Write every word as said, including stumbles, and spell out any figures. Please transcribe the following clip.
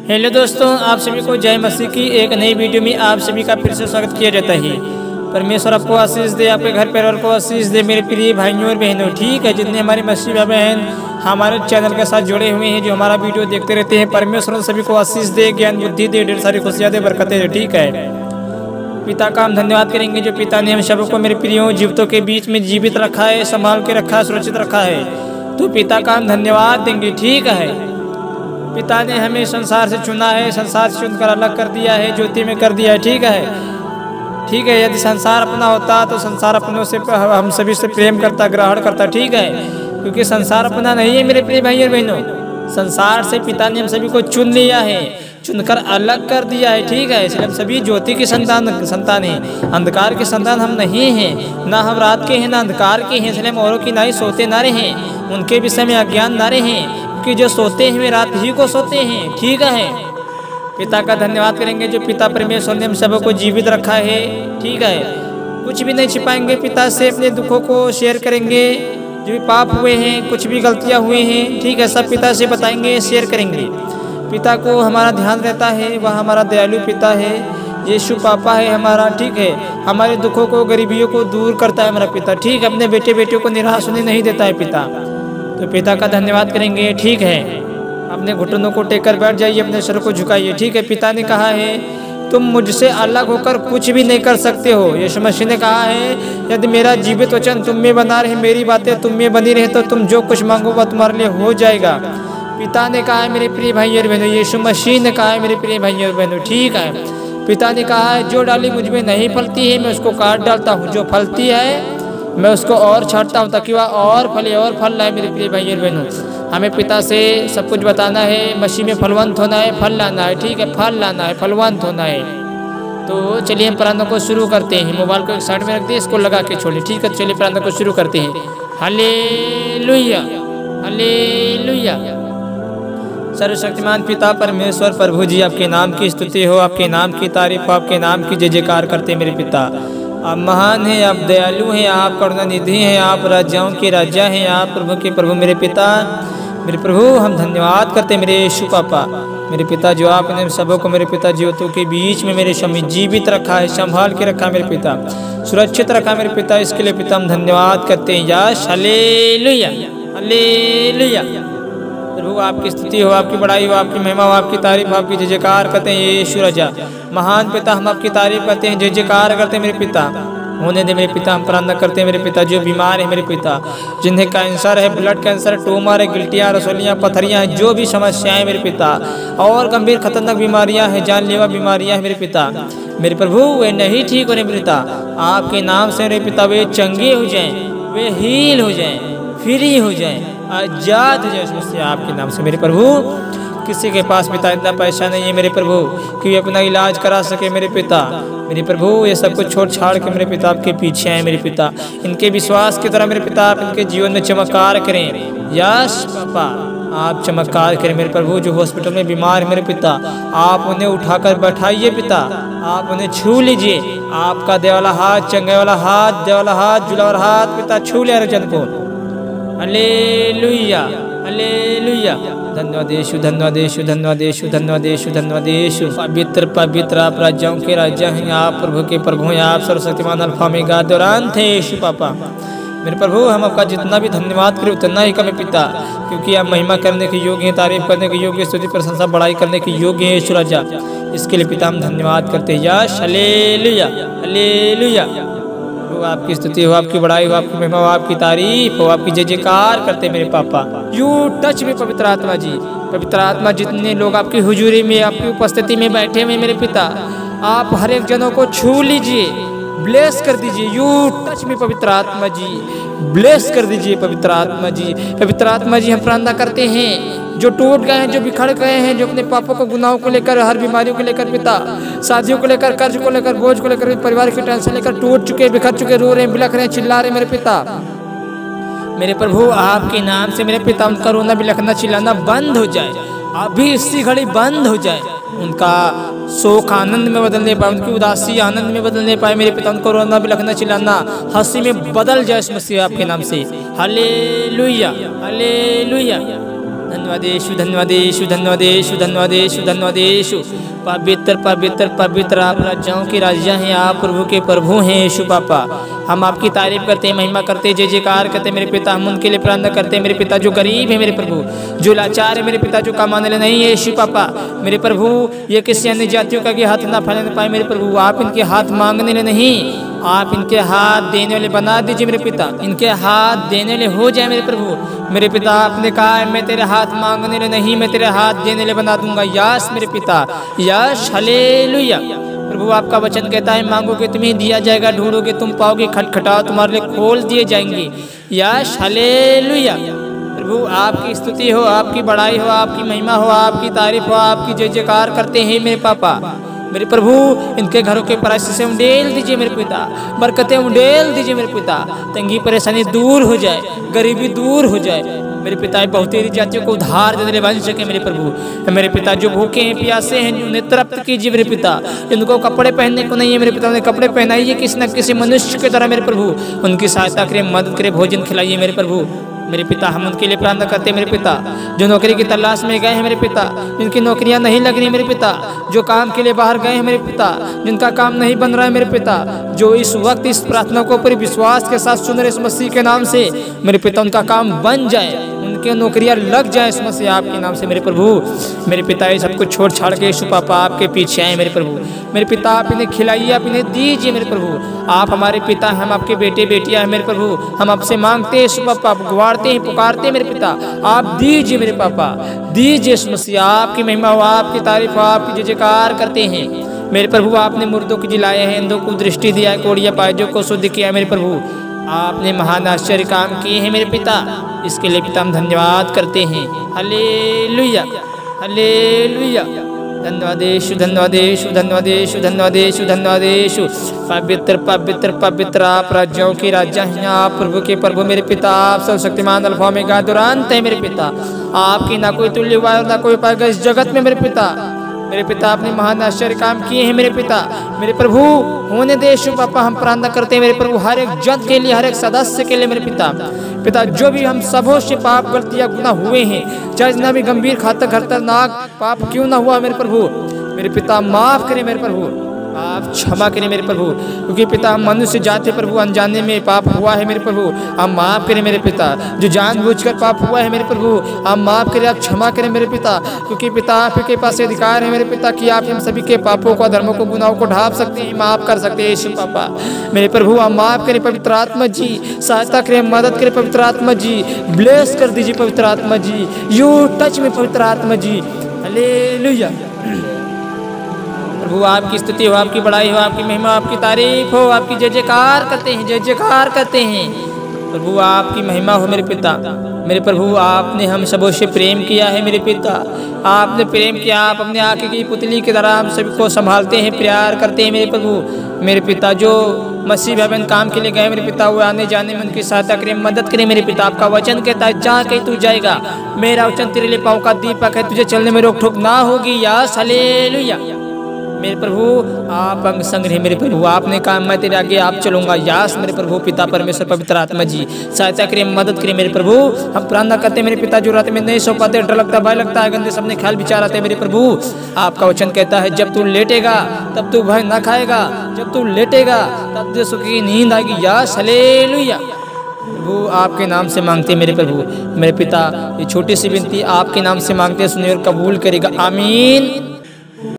Hello दोस्तों, आप सभी को जय मसीह की एक नई वीडियो में आप सभी का फिर से स्वागत किया जाता है। परमेश्वर आपको आशीष दे, आपके घर परिवार को आशीष दे मेरे प्रिय भाइयों और बहनों। ठीक है, जितने हमारे मसीह भाई बहन हमारे चैनल के साथ जुड़े हुए हैं, जो हमारा वीडियो देखते रहते हैं, परमेश्वर सभी को आशीष दे, ज्ञान बुद्धि दे, ढेर सारी खुशियाँ दे, बरकतें दे। ठीक है, पिता का हम धन्यवाद करेंगे जो पिता ने हम सबको मेरे प्रियो जीवितों के बीच में जीवित रखा है, संभाल के रखा है, सुरक्षित रखा है। तो पिता का हम धन्यवाद देंगे। ठीक है, पिता ने हमें संसार से चुना है, संसार से चुनकर अलग कर दिया है, ज्योति में कर दिया है। ठीक है, ठीक है, यदि संसार अपना होता तो संसार अपनों से हम सभी से प्रेम करता, ग्रहण करता। ठीक है, क्योंकि संसार अपना नहीं है मेरे प्रिय भाई और बहनों। संसार से पिता ने हम सभी को चुन लिया है, चुनकर अलग कर दिया है। ठीक है, इसलिए हम सभी ज्योति की संतान संतान हैं, अंधकार के संतान हम नहीं हैं। ना हम रात के हैं ना अंधकार के हैं, इसलिए हम औरों की ना ही सोते ना रहे, उनके विषय में अज्ञान ना रहे, कि जो सोते हैं वे रात ही को सोते हैं। ठीक है, पिता का धन्यवाद करेंगे जो पिता परमेश्वर ने हम सबको जीवित रखा है। ठीक है, कुछ भी नहीं छिपाएंगे, पिता से अपने दुखों को शेयर करेंगे, जो भी पाप हुए हैं, कुछ भी गलतियां हुए हैं। ठीक है, सब पिता से बताएंगे, शेयर करेंगे। पिता को हमारा ध्यान रहता है, वह हमारा दयालु पिता है, यीशु पापा है हमारा। ठीक है, हमारे दुखों को, गरीबियों को दूर करता है हमारा पिता। ठीक है, अपने बेटे बेटियों को निराश होने नहीं देता है पिता। तो पिता का धन्यवाद करेंगे। ठीक है, अपने घुटनों को टेक कर बैठ जाइए, अपने सर को झुकाइए। ठीक है, पिता ने कहा है तुम मुझसे अलग होकर कुछ भी नहीं कर सकते हो। यीशु मसीह ने कहा है यदि मेरा जीवित वचन तुम में बना रहे, मेरी बातें तुम में बनी रहे, तो तुम जो कुछ मांगोगा तुम्हारे लिए हो जाएगा। पिता ने कहा है मेरे प्रिय भाई और बहनों, यीशु मसीह ने कहा है मेरे प्रिय भाई और बहनों। ठीक है, पिता ने कहा है जो डाली मुझ में नहीं फलती है मैं उसको काट डालता हूँ, जो फलती है मैं उसको और छांटता हूँ ताकि वह और फले और फल लाए। मेरे प्रिय भाई और बहनों, हमें पिता से सब कुछ बताना है, मसीह में फलवंत होना है, फल लाना है। ठीक है, फल लाना है, फलवंत होना है। तो चलिए हम प्रार्थना को शुरू करते हैं। मोबाइल को एक साइड में रख दिए, इसको लगा के छोड़िए। ठीक है, चलिए प्रार्थना को शुरू करते हैं। Hallelujah, hallelujah. सर्वशक्तिमान पिता परमेश्वर प्रभु जी, आपके नाम की स्तुति हो, आपके नाम की तारीफ हो, आपके नाम की जय जयकार करते हैं। मेरे पिता आप महान हैं, आप दयालु हैं, आप करुणानिधि हैं, आप राजाओं के राजा हैं, आप प्रभु के प्रभु। मेरे पिता, मेरे प्रभु, हम धन्यवाद करते हैं मेरे यीशु पापा। मेरे पिता जो आपने सबों को मेरे पिता जीवतों के बीच में मेरे स्वामी जीवित रखा है, संभाल के रखा मेरे पिता, सुरक्षित रखा मेरे पिता, इसके लिए पिता हम धन्यवाद करते हैं। यश हालेलुया, हालेलुया। प्रभु आपकी स्तुति हो, आपकी बड़ाई हो, आपकी महिमा हो, आपकी तारीफ हो, आपकी जय जयकार करते हैं यीशु राजा। महान पिता हम आपकी तारीफ करते हैं, जय जयकार करते हैं मेरे पिता। होने दे मेरे पिता, हम प्रार्थना करते हैं मेरे पिता जो बीमार है मेरे पिता, जिन्हें कैंसर है, ब्लड कैंसर, ट्यूमर है, गिल्टियाँ, रसोलियाँ, पथरियाँ हैं, जो भी समस्याएं मेरे पिता, और गंभीर खतरनाक बीमारियां हैं, जानलेवा बीमारियां हैं मेरे पिता, मेरे प्रभु वे नहीं ठीक हो रहे मेरे पिता। आपके नाम से मेरे पिता वे चंगे हो जाएं, वे हील हो जाएं, फ्री हो जाएं, आजाद हो जाए समस्या आपके नाम से। मेरे प्रभु किसी के पास पिता इतना पैसा नहीं है मेरे प्रभु कि वे अपना इलाज करा सके मेरे पिता। मेरे प्रभु ये सब कुछ छोड़ छाड़ के मेरे पिता आपके पीछे आए मेरे पिता, इनके विश्वास की तरह मेरे पिता आप इनके जीवन में चमत्कार करें। यश पापा आप चमत्कार करें मेरे प्रभु। जो हॉस्पिटल में बीमार है मेरे पिता, आप उन्हें उठाकर बैठाइए पिता, आप उन्हें छू लीजिए, आपका दे वाला हाथ, चंगे वाला हाथ, दे वाला हाथ, जुला वाला हाथ पिता छू ले जन को। Hallelujah, hallelujah. धन्यवाद यीशु, धन्यवाद यीशु, धन्यवाद यीशु, धन्यवाद यीशु, धन्यवाद यीशु। पवित्र पवित्र आप राजाओं के राजा हैं, आप प्रभु के प्रभु हैं, आप सर्वशक्तिमान अल्फा ओमेगा दौरान थे यीशु पापा। मेरे प्रभु हम आपका जितना भी धन्यवाद करें उतना ही कम है पिता, क्योंकि आप महिमा करने के योग्य हैं, तारीफ करने के योग्य, स्तुति प्रशंसा बड़ाई करने के योग्य हैं यीशु राजा। इसके लिए पिता हम धन्यवाद करते हैं। यश हालेलुया, हालेलुया। आपकी स्तुति हो, आपकी बड़ाई हो, आपकी महिमा हो, आपकी तारीफ हो, आपकी जय जयकार करते मेरे पापा। यू टच में पवित्र आत्मा जी, पवित्र आत्मा जितने लोग आपकी हुजूरी में, आपकी उपस्थिति में बैठे हुए मेरे पिता, आप हर एक जनों को छू लीजिए, ब्लेस कर दीजिए। यू टच में पवित्र आत्मा जी, ब्लेस कर दीजिए पवित्र आत्मा जी। पवित्र आत्मा जी हम प्रार्थना करते हैं जो टूट गए हैं, जो बिखर गए हैं, जो अपने पापों को, गुनाहों को लेकर, हर बीमारियों को लेकर पिता, शादियों को लेकर, कर्ज को लेकर, बोझ को लेकर, परिवार की टेंशन लेकर टूट चुके, बिखर चुके, रो रहे हैं, बिलख रहे हैं, चिल्ला रहे हैं मेरे पिता। मेरे प्रभु आपके नाम से मेरे पिता उनका रोना बिलखना चिल्लाना बंद हो जाए, अभी इसी घड़ी बंद हो जाए। उनका शोक आनंद में बदलने पाए, उनकी उदासी आनंद में बदलने पाए मेरे पिता। उनको रोना बिलखना चिल्लाना हंसी में बदल जाए इस मसीह आपके नाम से। Hallelujah, hallelujah. धन्यवादेशु धन्यवादेशु धन्यवादेशु धन्यवादेशु धन्यवादेशु। पवित्र पवित्र पवित्र आप राजाओं के राजा हैं, आप प्रभु के प्रभु हैं यीशु पापा। हम आपकी तारीफ करते हैं, महिमा करते हैं, जय जयकार करते हैं मेरे पिता। हम उनके लिए प्रार्थना करते हैं मेरे पिता जो गरीब है मेरे प्रभु, जो लाचार है मेरे पिता, जो कमाने वाले नहीं है यीशु पापा मेरे प्रभु। ये किसी अन्य जातियों का कि हाथ ना फैलाने पाए मेरे प्रभु। आप इनके हाथ मांगने वाले नहीं, आप इनके हाथ देने वाले बना दीजिए मेरे पिता। इनके हाथ देने वाले हो जाए मेरे प्रभु। मेरे पिता आपने कहा है मैं तेरे हाथ मांगने वाले नहीं, मैं तेरे हाथ देने वाले बना दूंगा। यस मेरे पिता, यस हालेलुया। प्रभु आपका वचन कहता है मांगोगे तुम्हें दिया जाएगा, ढूंढोगे तुम पाओगे, खटखटाओ तुम्हारे लिए खोल दिए जाएंगे। Yes hallelujah. प्रभु आपकी स्तुति हो, आपकी बड़ाई हो, आपकी महिमा हो, आपकी तारीफ हो, आपकी जय जयकार करते हैं मेरे पापा मेरे प्रभु। इनके घरों के पराशर से उंडेल दीजिए मेरे पिता, बरकतें उंडेल दीजिए मेरे पिता। तंगी परेशानी दूर हो जाए, गरीबी दूर हो जाए मेरे पिता। बहुत ही जातियों को उधार देने बन सके मेरे प्रभु। मेरे पिता जो भूखे हैं प्यासे हैं उन्हें तृप्त कीजिए मेरे पिता। जिनको कपड़े पहनने को नहीं है मेरे पिता उन्हें कपड़े पहनाइए किसी न किसी मनुष्य की तरह मेरे प्रभु। उनकी सहायता करें, मदद करें, भोजन खिलाइए मेरे प्रभु मेरे पिता। हम उनके लिए प्रार्थना करते हैं मेरे पिता जो नौकरी की तलाश में गए हैं मेरे पिता, जिनकी नौकरियां नहीं लग रही मेरे पिता, जो काम के लिए बाहर गए हैं मेरे पिता, जिनका काम नहीं बन रहा है मेरे पिता, जो इस वक्त इस प्रार्थना को पूरे विश्वास के साथ सुन रहे इस मसीह के नाम से मेरे पिता, उनका काम बन जाए, उनके नौकरियां लग जाए इस मसीह आपके नाम से मेरे प्रभु। मेरे पिता ये सब कुछ छोड़ छाड़ के यीशु पापा आपके पीछे आए मेरे प्रभु। मेरे पिता आप इन्हें खिलाइए, आप इन्हें दीजिए मेरे प्रभु। आप हमारे पिता, हम आपके बेटे बेटियां हैं मेरे प्रभु। हम आपसे मांगते हैं यीशु पापा, गुहारते हैं, पुकारते हैं मेरे पिता। आप दीजिए मेरे पापा, दीजिए इस मसीह। आपकी महिमा हो, आपकी तारीफ हो, आपकी जय जयकार करते हैं मेरे प्रभु। आपने मुर्दों को जिलाए हैं, अंधों को दृष्टि दिया है, कोड़िया पायजों को शुद्ध किया मेरे प्रभु। आपने महान आश्चर्य काम किए हैं मेरे पिता, इसके लिए पिता हम धन्यवाद करते हैं। Hallelujah hallelujah. धन्यवादेशु धन्यवादेशु धन्यवादेशु धन्यवादेशु धन्यवादेशु। पवित्र पवित्र पवित्र आप राज्यों के राजा हैं, आप प्रभु के प्रभु मेरे पिता। आप सर्वशक्तिमान अल्फा ओमेगा दुरांत है मेरे पिता। आपकी ना कोई तुल्य हुआ ना कोई पाएगा इस जगत में मेरे पिता। मेरे पिता आपने महान आश्चर्य काम किए हैं मेरे पिता। मेरे प्रभु होने दे यीशु पापा, हम प्रार्थना करते हैं मेरे प्रभु हर एक जन के लिए, हर एक सदस्य के लिए मेरे पिता। पिता जो भी हम सबों से पाप गलतियां गुनाह हुए हैं, चाहे जितना भी गंभीर घातक खतरनाक पाप क्यों ना हुआ मेरे प्रभु, मेरे पिता माफ करें मेरे प्रभु, आप क्षमा करें मेरे प्रभु। क्योंकि पिता हम मनुष्य जाते प्रभु अनजाने में पाप हुआ है मेरे प्रभु, आप माफ करें मेरे पिता। जो जानबूझकर पाप हुआ है मेरे प्रभु आप माफ करें, आप क्षमा करें मेरे पिता। क्योंकि पिता आपके पास अधिकार है मेरे पिता कि आप हम सभी के पापों को, धर्मों को, गुनाहों को ढांप सकते हैं, माफ कर सकते हैं यीशु पापा मेरे प्रभु। आप माफ करें पवित्र आत्मा जी, सहायता करें, मदद करें पवित्र आत्मा जी, ब्लेस कर दीजिए पवित्र आत्मा जी, यू टच में पवित्र आत्मा जी। हालेलुया। प्रभु आपकी स्तुति हो, आपकी बड़ाई हो, आपकी महिमा, आपकी तारीफ हो, आपकी जय जयकार करते हैं, जय जयकार करते हैं प्रभु। आपकी महिमा हो मेरे पिता। मेरे प्रभु आपने हम सबों से प्रेम किया है मेरे पिता, आपने प्रेम किया। आप अपने आंखें की पुतली की तरह हम सभी को संभालते हैं, प्यार करते हैं मेरे प्रभु। मेरे पिता जो मसीह भाई बहन काम के लिए गए मेरे पिता, वो आने जाने में उनकी सहायता करें, मदद करें मेरे पिता। आपका वचन कहता है जहाँ कहीं तू जाएगा मेरा वचन तेरे लिए पाँव का दीपक है, तुझे चलने में रोक टोक ना होगी। Yes hallelujah. मेरे प्रभु आप अंग संग रहे मेरे प्रभु, आपने कहा मैं तेरे आगे आप चलूंगा। यास मेरे प्रभु पिता परमेश्वर पवित्र आत्मा जी सहायता करें, मदद करें मेरे प्रभु। हम प्रार्थना करते हैं मेरे पिता जो रात में नहीं सो पाते, डर लगता है, भय लगता है, गंदे सपने ख्याल विचार आते हैं मेरे प्रभु। आपका वचन कहता है जब तू लेटेगा तब तू भय ना खाएगा, जब तू लेटेगा तब तुझे सुख की नींद आएगी। यास हालेलुया। प्रभु आपके नाम से मांगते मेरे प्रभु। मेरे पिता ये छोटी सी विनती आपके नाम से मांगते, सुनिए और कबूल करेगा। आमीन।